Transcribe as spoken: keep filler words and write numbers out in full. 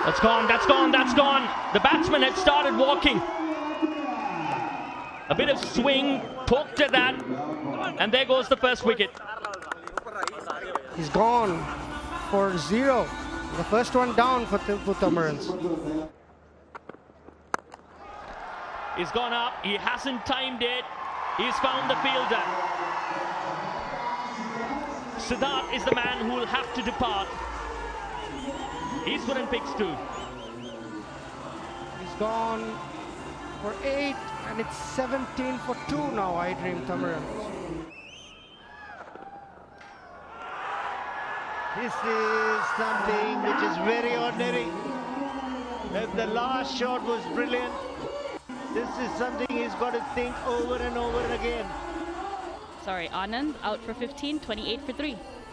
That's gone, that's gone, that's gone. The batsman had started walking. A bit of swing, poked at that, and there goes the first wicket. He's gone for zero. The first one down for Tiruppur Tamizhans. He's gone up, he hasn't timed it. He's found the fielder. Siddharth is the man who will have to depart. Easwaran picks two. He's gone for eight, and it's seventeen for two now, IDream Tamizhans. This is something which is very ordinary. If the last shot was brilliant, this is something he's got to think over and over again. Sorry, Anand out for fifteen, twenty-eight for three.